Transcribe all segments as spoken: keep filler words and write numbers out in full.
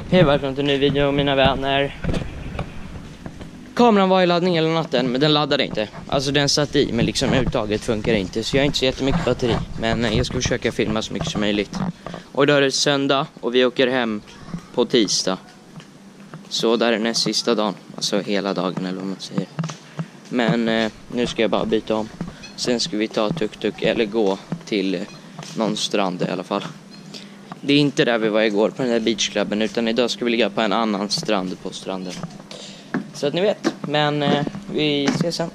Hej, välkommen till en ny video mina vänner. Kameran var i laddning hela natten, men den laddade inte. Alltså den satt i, men liksom uttaget funkar inte. Så jag har inte så jättemycket batteri. Men jag ska försöka filma så mycket som möjligt. Och idag är det söndag och vi åker hem på tisdag. Så där är näst sista dagen. Alltså hela dagen eller vad man säger. Men eh, nu ska jag bara byta om. Sen ska vi ta tuk-tuk eller gå till eh, någon strand i alla fall. Det är inte där vi var igår på den här beachklubben, utan idag ska vi ligga på en annan strand på stranden. Så att ni vet, men eh, vi ses sen.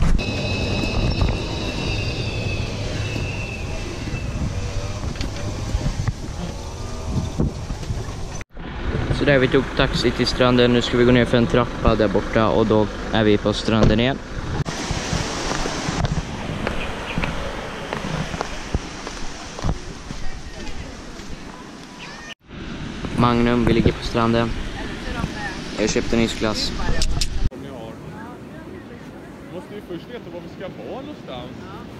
Så där vi tog taxi till stranden, nu ska vi gå ner för en trappa där borta och då är vi på stranden igen. Magnum, vi ligger på stranden. Jag köpte en isglass. Vi måste ju först veta var vi ska vara någonstans.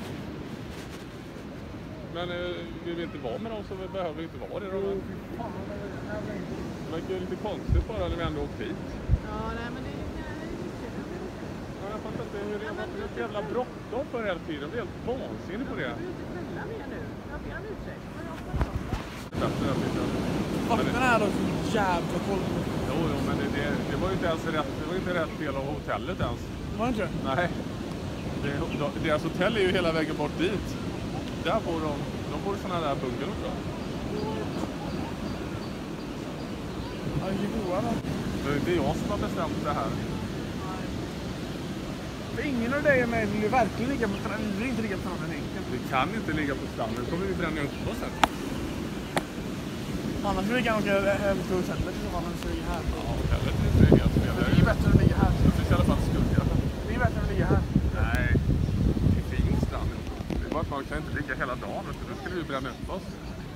Men eh, vi vill inte vara med dem, så vi behöver inte vara det. Det verkar ju lite konstigt bara när vi ändå åkt hit. Ja, nej men det är ja, jag fattar inte hur det är. Varför är det så jävla bråttom för hela tiden? Jag blir helt vansinnig på det. Du är inte skälla mer nu. Jag ber om ursäkt. Vakterna är då så jävla koll. Jo, jo, men det, det, det var ju inte ens rätt, det var inte rätt del av hotellet ens. Var det inte det? Nej. Det, deras hotell är ju hela vägen bort dit. Där bor de, de bor i sådana där bungalow också. Ja, det är goda då. Det är inte jag som har bestämt det här. För ingen av dig och mig vill ju verkligen ligga på stranden. Vi vill inte ligga på stranden enkelt. Vi kan inte ligga på stranden, då kommer vi bränna upp oss sen. Annars vill vi kan åka hem till hotellet i så fall, men så ligger här. Ja, hotellet är helt fel. Det är bättre att ligga här. Det finns i alla fall skugga. Det är bättre att ligga här. Nej, det finns stranden. Det är bara att man kan inte ligga hela dagen, för då skulle vi bränna upp oss.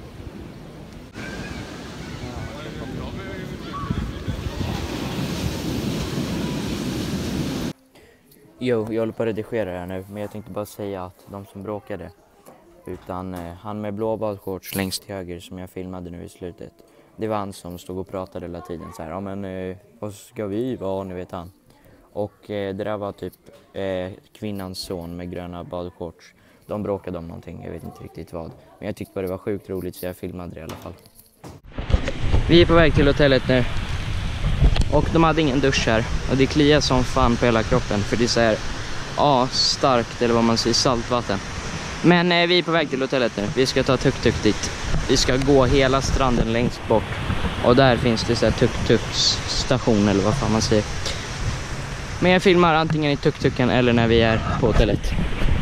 Jo, jag håller på att redigera här nu, men jag tänkte bara säga att de som bråkade, utan eh, han med blå badshorts längst till höger som jag filmade nu i slutet, det var han som stod och pratade hela tiden så här, ja men eh, vad ska vi vara, nu vet han. Och eh, det där var typ eh, kvinnans son med gröna badshorts. De bråkade om någonting, jag vet inte riktigt vad. Men jag tyckte bara det var sjukt roligt så jag filmade det i alla fall. Vi är på väg till hotellet nu. Och de hade ingen dusch här. Och det kliar som fan på hela kroppen. För det är så här, ja, starkt eller vad man säger, saltvatten. Men eh, vi är på väg till hotellet nu. Vi ska ta tuk-tuk dit. Vi ska gå hela stranden längst bort. Och där finns det så här tuk-tuk-station eller vad fan man säger. Men jag filmar antingen i tuk-tuken eller när vi är på hotellet.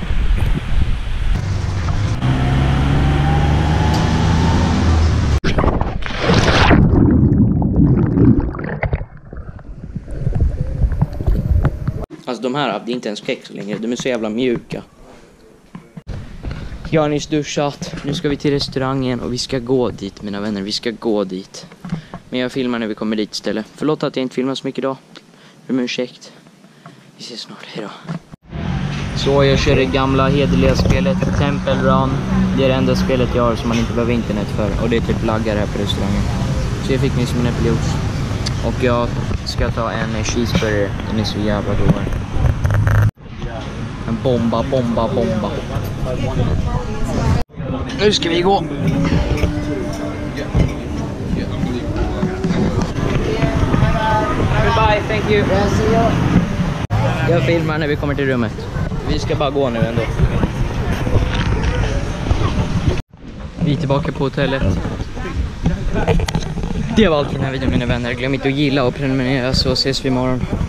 Alltså de här, det är inte ens kex längre, de är så jävla mjuka. Jag har nyss duschat, nu ska vi till restaurangen och vi ska gå dit mina vänner, vi ska gå dit. Men jag filmar när vi kommer dit istället. Förlåt att jag inte filmar så mycket idag. För mig ursäkt. Vi ses snart, hejdå. Så jag kör det gamla hederliga spelet Temple Run. Det är det enda spelet jag har som man inte behöver internet för. Och det är typ laggar här på restaurangen. Så jag fick min som en äppeljuice. Och jag ska ta en cheeseburger. Den är så jävla god. En bomba, bomba, bomba. Nu ska vi gå. Goodbye, thank you. Jag filmar när vi kommer till rummet. Vi ska bara gå nu ändå. Vi är tillbaka på hotellet. Det var allt för den här videon mina vänner. Glöm inte att gilla och prenumerera så ses vi imorgon.